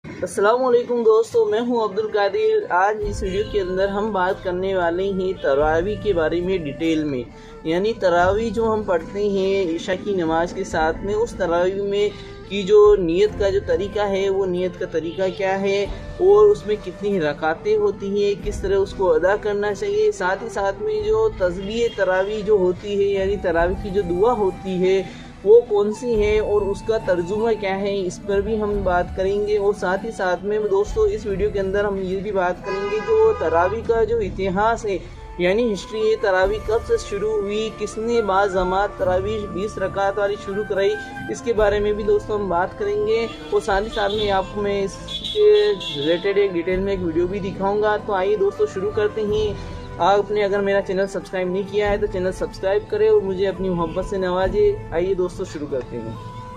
अस्सलाम वालेकुम दोस्तों, मैं हूं अब्दुल कादिर। आज इस वीडियो के अंदर हम बात करने वाले हैं तरावी के बारे में डिटेल में। यानी तरावी जो हम पढ़ते हैं ईशा की नमाज के साथ में, उस तरावी में की जो नियत का जो तरीका है वो नियत का तरीका क्या है और उसमें कितनी रकातें होती हैं, किस तरह उसको अदा करना चाहिए। साथ ही साथ में जो तस्बीह तरावी जो होती है यानी तरावी की जो दुआ होती है वो कौन सी है और उसका तर्जुमा क्या है, इस पर भी हम बात करेंगे। और साथ ही साथ में दोस्तों इस वीडियो के अंदर हम ये भी बात करेंगे जो तरावी का जो इतिहास है यानी हिस्ट्री है, तरावी कब से शुरू हुई, किसने बाज़मात तरावी 20 रकात वाली शुरू कराई, इसके बारे में भी दोस्तों हम बात करेंगे। और साथ ही साथ में आपको मैं इसके रिलेटेड एक डिटेल में एक वीडियो भी दिखाऊंगा। तो आइए दोस्तों शुरू करते हैं। आपने अगर मेरा चैनल सब्सक्राइब नहीं किया है तो चैनल सब्सक्राइब करें और मुझे अपनी मोहब्बत से नवाजे। आइए दोस्तों शुरू करते हैं।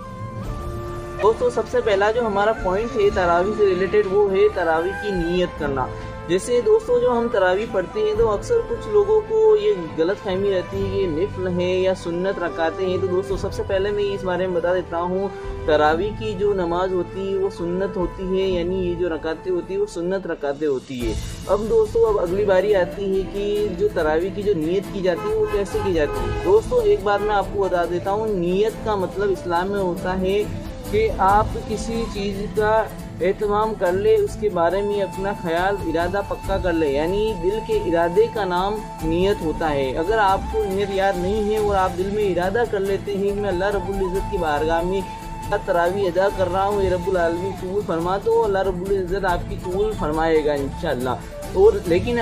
दोस्तों सबसे पहला जो हमारा पॉइंट है तरावी से रिलेटेड वो है तरावी की नीयत करना। जैसे दोस्तों जो हम तरावी पढ़ते हैं तो अक्सर कुछ लोगों को ये गलत फहमी रहती है कि निफल है या सुन्नत रकातें हैं। तो दोस्तों सबसे पहले मैं इस बारे में बता देता हूँ, तरावी की जो नमाज होती है वो सुन्नत होती है, यानी ये जो रकातें होती है वो सुन्नत रकातें होती है। अब दोस्तों अब अगली बारी आती है कि जो तरावी की जो नीयत की जाती है वो कैसे की जाती है। दोस्तों एक बार मैं आपको बता देता हूँ, नीयत का मतलब इस्लाम में होता है कि आप किसी चीज़ का एहतमाम कर ले, उसके बारे में अपना ख्याल इरादा पक्का कर ले, यानी दिल के इरादे का नाम नीयत होता है। अगर आपको नीयत याद नहीं है और आप दिल में इरादा कर लेते हैं कि मैं अल्लाह रब्बुल इज़्ज़त की बारगाह में तरावी अदा कर रहा हूँ, ये रब्बुल आलमीन कबूल फरमा, तो अल्लाह रब्बुल इज़्ज़त आपकी कबूल फरमाएगा इंशाअल्लाह। और लेकिन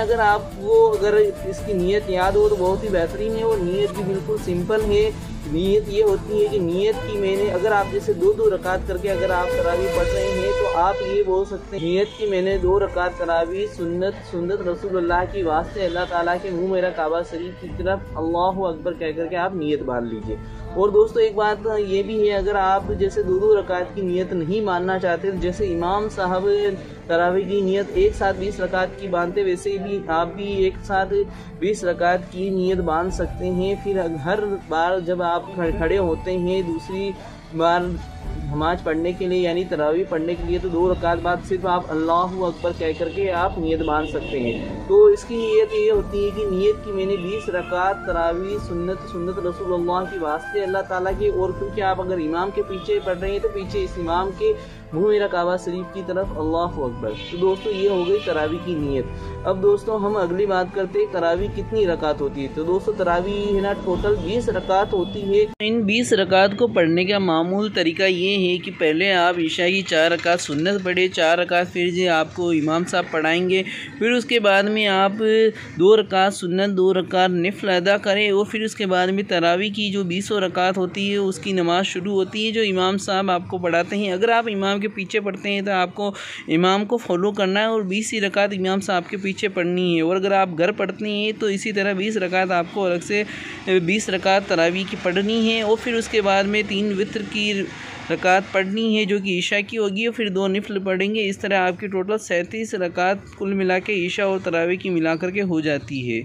अगर इसकी नीयत याद हो तो बहुत ही बेहतरीन है। और नीयत भी बिल्कुल सिंपल है। नीयत ये होती है कि नीयत की मैंने अगर आप जैसे दो रकात करके अगर आप तरावी पढ़ रहे हैं तो आप ये बोल सकते हैं नीयत की मैंने 2 रकात तरावी सुन्नत रसूलुल्लाह की वास्ते अल्लाह ताला के मुँह मेरा काबा शरीफ की तरफ अल्लाहु अकबर कह करके आप नीयत बांध लीजिए। और दोस्तों एक बात ये भी है, अगर आप जैसे 2 रकात की नीयत नहीं मानना चाहते, जैसे इमाम साहब तरावी की नीयत एक साथ 20 रकात की बांधते, वैसे भी आप भी एक साथ 20 रकात की नीयत बांध सकते हैं। फिर हर बार जब आप खड़े होते हैं दूसरी बार नमाज पढ़ने के लिए यानी तरावी पढ़ने के लिए, तो 2 रकात बाद सिर्फ आप अल्लाहु अकबर कह करके आप नीयत बांध सकते हैं। तो इसकी नीयत ये होती है कि नीयत की मैंने 20 रकात तरावी सुन्नत रसूलुल्लाह की वास्ते अल्लाह ताला की। और क्योंकि आप अगर इमाम के पीछे पढ़ रहे हैं तो पीछे इस इमाम के मुँह मेरा काबा शरीफ की तरफ अल्लाहु अकबर। तो दोस्तों ये हो गई तरावी की नीयत। अब दोस्तों हम अगली बात करते हैं तरावी कितनी रकात होती है। तो दोस्तों तरावी है ना टोटल 20 रकात होती है। इन 20 रकात को पढ़ने का मामूल तरीका ये है कि पहले आप ईशा की 4 रकात सुन्नत पढ़े, 4 रकात फिर जो आपको इमाम साहब पढ़ाएंगे, फिर उसके बाद में आप 2 रकात सुन्नत 2 रकात निफल अदा करें। और फिर उसके बाद में तरावी की जो 20 रकात होती है उसकी नमाज शुरू होती है जो इमाम साहब आपको पढ़ाते हैं। अगर आप इमाम के पीछे पढ़ते हैं तो आपको इमाम को फॉलो करना है और 20 ही रकात इमाम साहब के पीछे पढ़नी है। और अगर आप घर पढ़ते हैं तो इसी तरह 20 रकात आपको अलग से 20 रकात तरावी की पढ़नी है। और फिर उसके बाद में 3 वित्र की रकात पढ़नी है जो कि ईशा की होगी, और फिर 2 निफल पढ़ेंगे। इस तरह आपकी टोटल 37 रकात कुल मिला के ईशा और तरावी की मिला करके हो जाती है।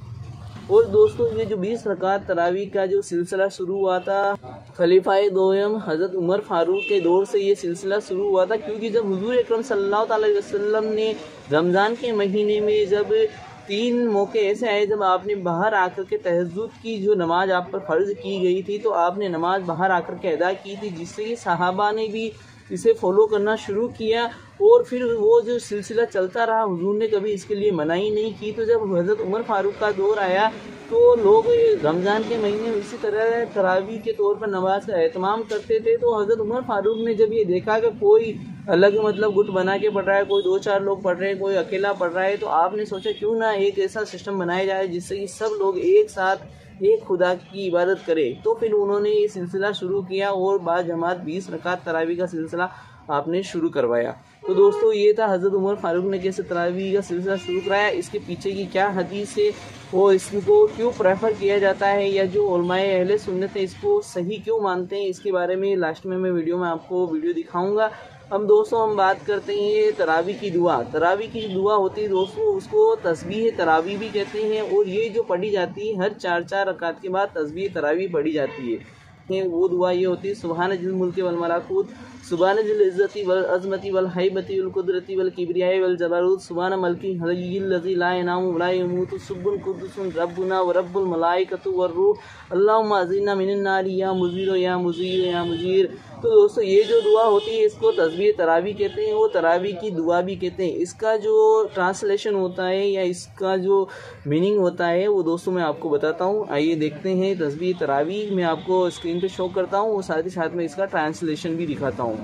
और दोस्तों ये जो 20 रकात तरावी का जो सिलसिला शुरू हुआ था खलीफाए दोयम हज़रत उमर फारूक के दौर से ये सिलसिला शुरू हुआ था, क्योंकि जब हुजूर अकरम सल्लल्लाहु अलैहि वसल्लम ने रमज़ान के महीने में जब 3 मौके ऐसे आए जब आपने बाहर आकर के तहज्जुद की जो नमाज आप पर फ़र्ज़ की गई थी, तो आपने नमाज बाहर आकर के अदा की थी, जिससे कि सहाबा ने भी इसे फॉलो करना शुरू किया। और फिर वो जो सिलसिला चलता रहा, हुजूर ने कभी इसके लिए मनाही नहीं की। तो जब हज़रत उमर फारूक का दौर आया तो लोग रमज़ान के महीने में इसी तरह तरावी के तौर पर नमाज का एहतमाम करते थे। तो हज़रत उमर फारूक ने जब ये देखा कि कोई अलग मतलब गुट बना के पढ़ रहा है, कोई 2-4 लोग पढ़ रहे हैं, कोई अकेला पढ़ रहा है, तो आपने सोचा क्यों ना एक ऐसा सिस्टम बनाया जाए जिससे कि सब लोग एक साथ एक खुदा की इबादत करें। तो फिर उन्होंने ये सिलसिला शुरू किया और बाद जमात 20 रकात तरावी का सिलसिला आपने शुरू करवाया। तो दोस्तों ये था हज़रत उमर फारूक ने कैसे तरावी का सिलसिला शुरू कराया, इसके पीछे की क्या हदीस है, वो इसको क्यों प्रेफर किया जाता है, या जो उलमाए अहले सुन्नत है इसको सही क्यों मानते हैं, इसके बारे में लास्ट में मैं वीडियो में आपको दिखाऊंगा। अब दोस्तों हम बात करते हैं तरावी की दुआ। तरावी की दुआ होती है दोस्तों उसको तस्बीह तरावी भी कहते हैं, और ये जो पढ़ी जाती है हर 4 रकात के बाद तस्बीह तरावी पढ़ी जाती है। वो दुआ ये होती है सुभान जिल मुल्क वल मलाकुत सुबहान जिल इज़्ज़ति वल अज़मति वल हैबति वल कुदरति वल किब्रियाई वल जबरूत सुबहान मलकी हय्यिल लज़ी ला यनामु वला यमूतु सुब्बुन कुद्दुसुन रब्बुना व रब्बुल मलाइकतु वर रूह अल्लाहुम्मा अज़िना मिनन नारी या मुज़ीर या मुज़ीर या मुज़ीर। तो दोस्तों ये जो दुआ होती है इसको तस्बीह तरावी कहते हैं, वो तरावी की दुआ भी कहते हैं। इसका जो ट्रांसलेशन होता है या इसका जो मीनिंग होता है वो दोस्तों मैं आपको बताता हूँ। आइए देखते हैं तस्बीह तरावी, मैं आपको स्क्रीन पे शो करता हूँ और साथ ही साथ में इसका ट्रांसलेशन भी दिखाता हूँ।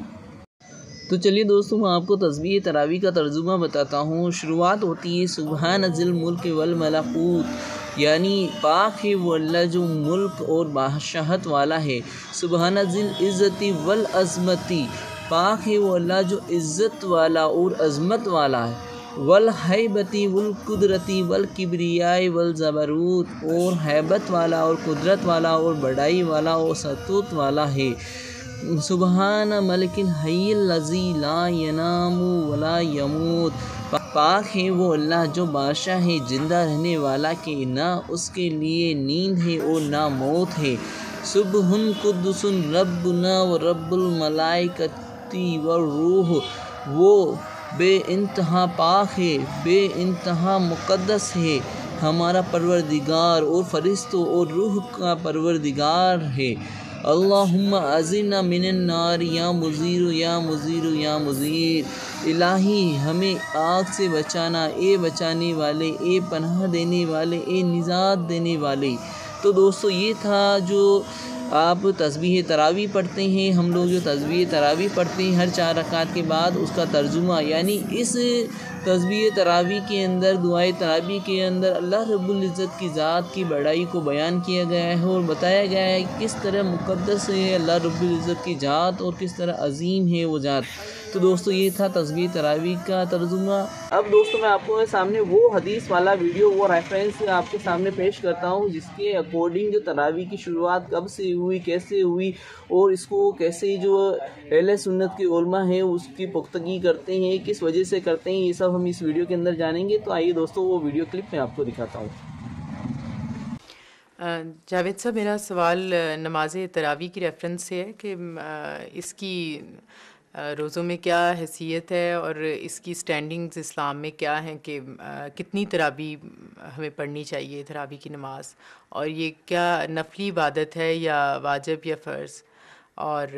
तो चलिए दोस्तों मैं आपको तस्बीह तरावी का तर्जुमा बताता हूँ। शुरुआत होती है सुबहान ज़िल मुल्क वल मलकूत, यानी पाक है वो अल्लाह जो मुल्क और बादशाहत वाला है। सुबहान ज़िल इज़्ज़ति वल अज़मति, पाक है वो अल्लाह जो इज़्ज़त वाला और अज़मत वाला है। वल हैबती वल कुदरती वल किब्रियाई वल ज़बरूत, और हैबत वाला और कुदरत वाला और बड़ाई वाला और सतूत वाला है। सुबहान मलिकिल हय्यिल लज़ी ला यनामु वला यमूत, पाक है वो अल्लाह जो बादशाह है जिंदा रहने वाला के ना उसके लिए नींद है और ना मौत है। सुबहुन कुद्दुसुन रब्बुना व रब्बुल मलाइकति व रूह, वो बे इंतहा पाक है, बे इंतहा मुक़द्दस है हमारा परवरदिगार और फरिश्तों और रूह का परवरदिगार है। अल्लाहुम्मा अज़िना मिनन नार या मुज़ीर या मुज़ीर या मुज़ीर, इलाही हमें आग से बचाना, ए बचाने वाले, ए पनाह देने वाले, ए निजात देने वाले। तो दोस्तों ये था जो आप तस्बीह तरावी पढ़ते हैं, हम लोग जो तस्बीह तरावी पढ़ते हैं हर 4 रकात के बाद, उसका तर्जुमा, यानी इस तस्बीह तरावी के अंदर, दुआए तरावी के अंदर अल्लाह रब्बुल इज़्ज़त की ज़ात की बड़ाई को बयान किया गया है और बताया गया है कि किस तरह मुक़द्दस है अल्लाह रब्बुल इज़्ज़त की ज़ात और किस तरह अज़ीम है वो ज़ात। तो दोस्तों ये था तस्बीह तरावी का तर्जुमा। अब दोस्तों मैं आपको सामने वो हदीस वाला वीडियो, वो रेफरेंस आपके सामने पेश करता हूँ जिसके अकॉर्डिंग जो तरावी की शुरुआत कब से हुई, कैसे हुई और इसको कैसे जो अहले सुन्नत के उलमा हैं उसकी पुख्तगी करते हैं, किस वजह से करते हैं, ये सब हम इस वीडियो के अंदर जानेंगे। तो आइए दोस्तों वो वीडियो क्लिप मैं आपको दिखाता हूँ। जावेद साहब, मेरा सवाल नमाज तरावी की रेफरेंस से है कि इसकी रोज़ों में क्या हैसियत है और इसकी स्टैंडिंग्स इस्लाम में क्या हैं, कि कितनी तरावी हमें पढ़नी चाहिए तरावी की नमाज, और ये क्या नफली इबादत है या वाजिब या फ़र्ज़, और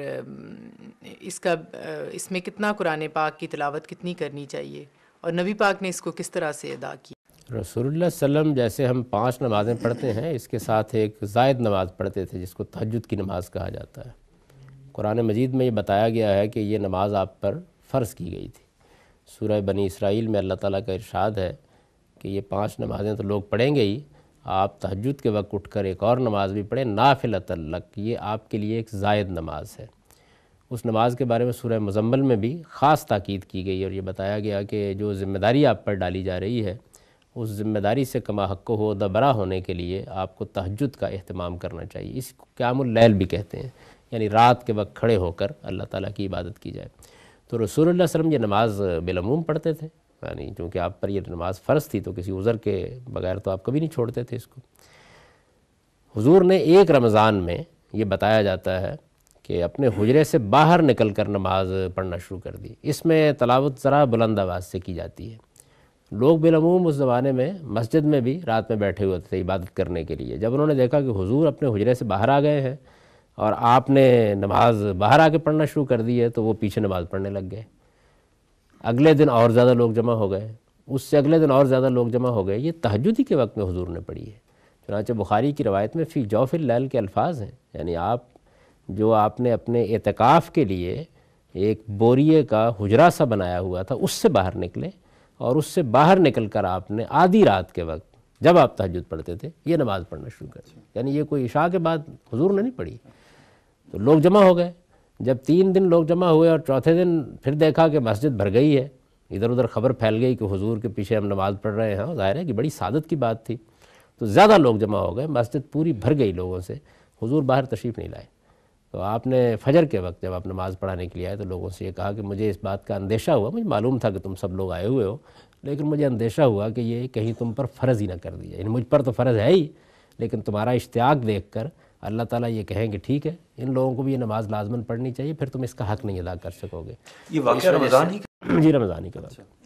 इसमें कितना कुरान पाक की तिलावत कितनी करनी चाहिए, और नबी पाक ने इसको किस तरह से अदा किया। रसूलुल्लाह सल्लम जैसे हम 5 नमाज़ें पढ़ते हैं, इसके साथ एक ज़ायद नमाज़ पढ़ते थे जिसको तहज्जुद की नमाज़ कहा जाता है। कुरान मजीद में ये बताया गया है कि ये नमाज़ आप पर फ़र्ज़ की गई थी। सूरह बनी इसराइल में अल्लाह ताला का इरशाद है कि ये 5 नमाज़ें तो लोग पढ़ेंगे ही, आप तहज्जुद के वक्त उठकर एक और नमाज़ भी पढ़ें नाफ़िलतन लक, ये आपके लिए एक ज़ायद नमाज है। उस नमाज के बारे में सूरह मुज़म्मल में भी ख़ास ताकीद की गई और ये बताया गया कि जो ज़िम्मेदारी आप पर डाली जा रही है उस ज़िम्मेदारी से कमा हक़्क़ो हो दबरा होने के लिए आपको तहज्जुद का एहतमाम करना चाहिए। इसको क़यामुल लैल भी कहते हैं, यानी रात के वक्त खड़े होकर अल्लाह ताला की इबादत की जाए। तो रसूलुल्लाह सल्लल्लाहु अलैहि वसल्लम ये नमाज़ बिलअमूम पढ़ते थे, यानी चूँकि आप पर ये नमाज़ फ़र्ज़ थी तो किसी उज़र के बगैर तो आप कभी नहीं छोड़ते थे इसको। हुज़ूर ने एक रमज़ान में ये बताया जाता है कि अपने हुजरे से बाहर निकल कर नमाज़ पढ़ना शुरू कर दी। इसमें तलावत ज़रा बुलंद आवाज़ से की जाती है। लोग बिलअमूम उस ज़माने में मस्जिद में भी रात में बैठे हुए थे इबादत करने के लिए। जब उन्होंने देखा कि हुजूर अपने हुजरे से बाहर आ गए हैं और आपने नमाज बाहर आके पढ़ना शुरू कर दी है, तो वो पीछे नमाज़ पढ़ने लग गए। अगले दिन और ज़्यादा लोग जमा हो गए, उससे अगले दिन और ज़्यादा लोग जमा हो गए। ये तहज्जुद के वक्त में हुजूर ने पढ़ी है। चुनांचे बुखारी की रवायत में फ़ी जौफ़िल लैल के अल्फाज हैं, यानी आप जो आपने अपने एतकाफ़ के लिए एक बोरिए का हुजरा सा बनाया हुआ था उससे बाहर निकले, और उससे बाहर निकल कर आपने आधी रात के वक्त जब आप तहज्जुद पढ़ते थे ये नमाज़ पढ़ना शुरू कर दी। यानी ये कोई इशा के बाद हुजूर ने नहीं पढ़ी। तो लोग जमा हो गए। जब 3 दिन लोग जमा हुए और चौथे दिन फिर देखा कि मस्जिद भर गई है, इधर उधर ख़बर फैल गई कि हुजूर के पीछे हम नमाज़ पढ़ रहे हैं, ज़ाहिर है कि बड़ी सादत की बात थी। तो ज़्यादा लोग जमा हो गए, मस्जिद पूरी भर गई लोगों से। हुजूर बाहर तशरीफ़ नहीं लाए। तो आपने फजर के वक्त जब आप नमाज़ पढ़ाने के लिए आए तो लोगों से ये कहा कि मुझे इस बात का अंदेशा हुआ, मुझे मालूम था कि तुम सब लोग आए हुए हो, लेकिन मुझे अंदेशा हुआ कि ये कहीं तुम पर फ़र्ज़ ही ना कर दिया। यानी मुझ पर तो फ़र्ज़ है ही, लेकिन तुम्हारा इश्तियाक देख कर اللہ تعالیٰ یہ کہیں کہ ٹھیک ہے ان لوگوں کو بھی یہ نماز لازماً پڑھنی چاہیے، پھر تم اس کا حق نہیں ادا کر سکو گے۔ یہ واقعہ رمضان ہی جی رمضان ہی کا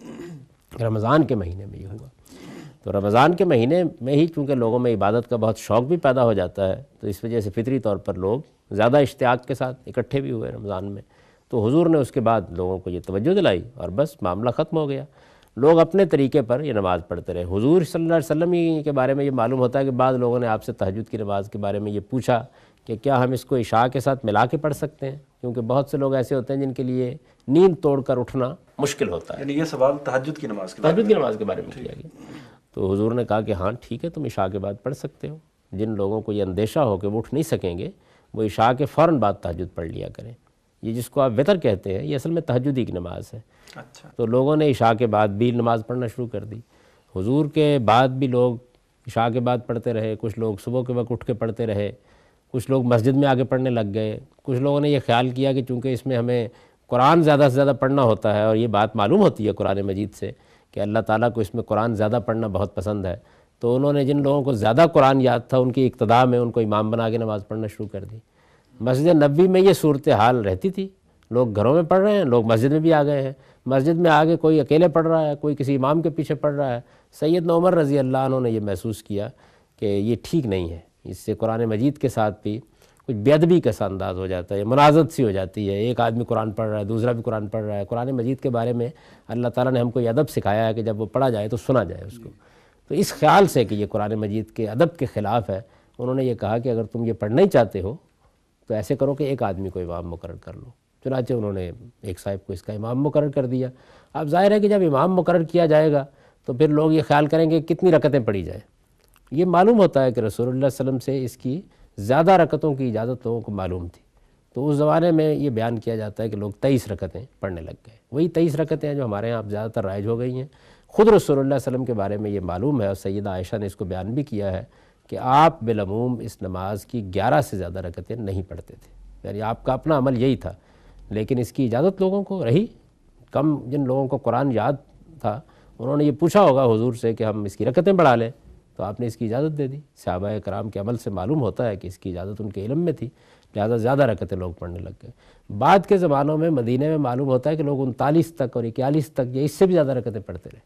واقعہ، رمضان کے مہینے میں یہ ہوا۔ تو رمضان کے مہینے میں ہی چونکہ لوگوں میں عبادت کا بہت شوق بھی پیدا ہو جاتا ہے، تو اس وجہ سے فطری طور پر لوگ زیادہ اشتیاق کے ساتھ اکٹھے بھی ہوئے رمضان میں۔ تو حضور نے اس کے بعد لوگوں کو یہ توجہ دلائی اور بس معاملہ ختم ہو گیا۔ لوگ اپنے طریقے پر یہ نماز پڑھتے رہے۔ حضور صلی اللہ علیہ وسلم کے بارے میں یہ معلوم ہوتا ہے کہ بعض لوگوں نے آپ سے تہجد کی نماز کے بارے میں یہ پوچھا کہ کیا ہم اس کو عشاء کے ساتھ ملا کے پڑھ سکتے ہیں، کیونکہ بہت سے لوگ ایسے ہوتے ہیں جن کے لیے نیند توڑ کر اٹھنا مشکل ہوتا ہے۔ یعنی یہ سوال تہجد کی نماز کے تہجد کی نماز کے بارے میں کیا گیا، تو حضور نے کہا کہ ہاں ٹھیک ہے تم عشاء کے بعد پڑھ سکتے ہو۔ جن لوگوں کو یہ اندیشہ ہو کہ وہ اٹھ نہیں سکیں گے وہ عشاء کے فوراً بعد تہجد پڑھ لیا کریں۔ یہ جس کو آپ وتر کہتے ہیں یہ اصل میں تہجد ہی کی نماز ہے۔ اچھا، تو لوگوں نے عشاء کے بعد بھی نماز پڑھنا شروع کر دی۔ حضور کے بعد بھی لوگ عشاء کے بعد پڑھتے رہے، کچھ لوگ صبح کے وقت اٹھ کے پڑھتے رہے، کچھ لوگ مسجد میں آگے پڑھنے لگ گئے۔ کچھ لوگوں نے یہ خیال کیا کہ چونکہ اس میں ہمیں قرآن زیادہ سے زیادہ پڑھنا ہوتا ہے، اور یہ بات معلوم ہوتی ہے قرآن مجید سے کہ اللہ تعالیٰ کو اس میں قرآن زیادہ پڑھنا بہت پسند ہے، تو انہوں نے جن لوگوں کو زیادہ قرآن یاد تھا ان کی اقتداء میں ان کو امام بنا کے نماز پڑھنا شروع کر دی۔ مسجد نبوی میں یہ صورتحال رہتی تھی، لوگ گھروں میں پڑھ رہے ہیں، لوگ مسجد میں بھی آ گئے ہیں۔ مسجد میں آگے کوئی اکیلے پڑھ رہا ہے، کوئی کسی امام کے پیچھے پڑھ رہا ہے۔ سیدنا عمر رضی اللہ عنہ نے یہ محسوس کیا کہ یہ ٹھیک نہیں ہے، اس سے قرآن مجید کے ساتھ بھی کچھ بے ادبی کا سا انداز ہو جاتا ہے، منازعت سی ہو جاتی ہے۔ ایک آدمی قرآن پڑھ رہا ہے، دوسرا بھی قرآن پڑھ رہا ہے۔ قرآن مجید کے بارے میں اللہ تعالیٰ نے ہم کو یہ ادب سکھایا ہے کہ جب وہ پڑھا جائے تو سنا جائے اس کو۔ تو اس خیال سے کہ یہ قرآن مجید کے ادب کے خلاف ہے، انہوں نے یہ کہا کہ اگر تم یہ پڑھنا ہی چاہتے ہو تو ایسے کرو کہ ایک آدمی کو امام مقرر کر لو۔ چنانچہ انہوں نے ایک صاحب کو اس کا امام مقرر کر دیا۔ اب ظاہر ہے کہ جب امام مقرر کیا جائے گا تو پھر لوگ یہ خیال کریں گے کتنی رکعتیں پڑھی جائیں۔ یہ معلوم ہوتا ہے کہ رسول اللہ صلی اللہ علیہ وسلم سے اس کی زیادہ رکعتوں کی اجازت لوگوں کو معلوم تھی، تو اس زمانے میں یہ بیان کیا جاتا ہے کہ لوگ 23 رکعتیں پڑھنے لگ گئے۔ وہی 23 رکعتیں ہیں جو ہمارے یہاں اب زیادہ تر رائج ہو گئی ہیں۔ خود رسول اللہ صلی اللہ علیہ وسلم کے بارے میں یہ معلوم ہے، اور سیدہ عائشہ نے اس کو بیان بھی کیا ہے کہ آپ بالعموم اس نماز کی 11 سے زیادہ رکعتیں نہیں پڑھتے تھے، یعنی آپ کا اپنا عمل یہی تھا، لیکن اس کی اجازت لوگوں کو رہی۔ کم جن لوگوں کو قرآن یاد تھا انہوں نے یہ پوچھا ہوگا حضور سے کہ ہم اس کی رکعتیں بڑھا لیں، تو آپ نے اس کی اجازت دے دی۔ صحابہ کرام کے عمل سے معلوم ہوتا ہے کہ اس کی اجازت ان کے علم میں تھی، لہٰذا زیادہ رکعتیں لوگ پڑھنے لگ گئے۔ بعد کے زمانوں میں مدینہ میں معلوم ہوتا ہے کہ لوگ 39 تک اور 41 تک یا اس سے بھی زیادہ رکعتیں پڑھتے رہے۔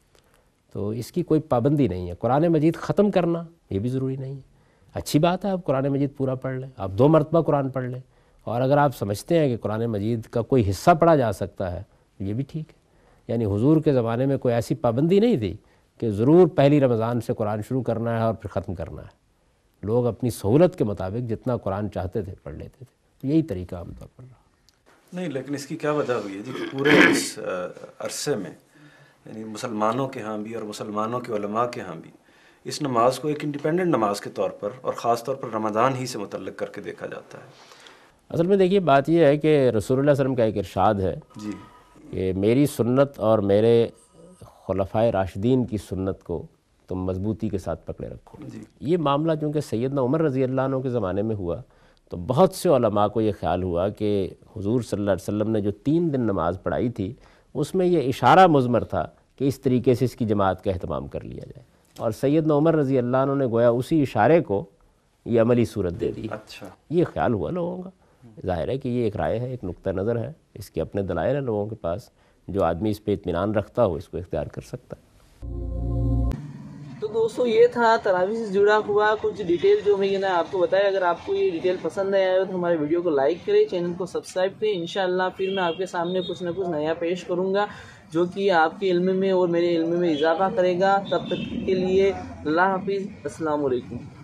تو اس کی کوئی پابندی نہیں ہے۔ قرآن مجید ختم کرنا یہ بھی ضروری نہیں ہے۔ اچھی بات ہے آپ قرآن مجید پورا پڑھ لیں، آپ 2 مرتبہ قرآن پڑھ لیں، اور اگر آپ سمجھتے ہیں کہ قرآن مجید کا کوئی حصہ پڑھا جا سکتا ہے یہ بھی ٹھیک ہے۔ یعنی حضور کے زمانے میں کوئی ایسی پابندی نہیں تھی کہ ضرور پہلی رمضان سے قرآن شروع کرنا ہے اور پھر ختم کرنا ہے۔ لوگ اپنی سہولت کے مطابق جتنا قرآن چاہتے تھے پڑھ لیتے تھے، تو یہی طریقہ عام طور پر رہا۔ نہیں، لیکن اس کی کیا وجہ ہوئی ہے جی کہ پورے اس عرصے میں یعنی مسلمانوں کے ہاں بھی اور مسلمانوں کے علماء کے ہاں بھی اس نماز کو ایک انڈیپینڈنٹ نماز کے طور پر اور خاص طور پر رمضان ہی سے متعلق کر کے دیکھا جاتا ہے؟ اصل میں دیکھیے بات یہ ہے کہ رسول اللہ صلی اللہ علیہ وسلم کا ایک ارشاد ہے جی کہ میری سنت اور میرے خلفائے راشدین کی سنت کو تم مضبوطی کے ساتھ پکڑے رکھو۔ جی، یہ معاملہ چونکہ سیدنا عمر رضی اللہ عنہ کے زمانے میں ہوا تو بہت سے علماء کو یہ خیال ہوا کہ حضور صلی اللہ علیہ وسلم نے جو 3 دن نماز پڑھائی تھی اس میں یہ اشارہ مضمر تھا کہ اس طریقے سے اس کی جماعت کا اہتمام کر لیا جائے، اور سیدنا عمر رضی اللہ عنہ نے گویا اسی اشارے کو یہ عملی صورت دے دی۔ اچھا، یہ خیال ہوا لوگوں کا۔ ظاہر ہے کہ یہ ایک رائے ہے، ایک نقطہ نظر ہے، اس کے اپنے دلائل ہیں لوگوں کے پاس، جو آدمی اس پہ اطمینان رکھتا ہو اس کو اختیار کر سکتا ہے۔ تو دوستو یہ تھا تراویح سے جڑا ہوا کچھ ڈیٹیل جو میں نے آپ کو بتایا۔ اگر آپ کو یہ ڈیٹیل پسند آیا تو ہمارے ویڈیو کو لائک کریں، چینل کو سبسکرائب کریں۔ انشاءاللہ پھر میں آپ کے سامنے کچھ نہ کچھ نیا پیش کروں گا جو کہ آپ کے علم میں اور میرے علم میں اضافہ کرے گا۔ تب تک کے لیے اللہ حافظ، السلام علیکم۔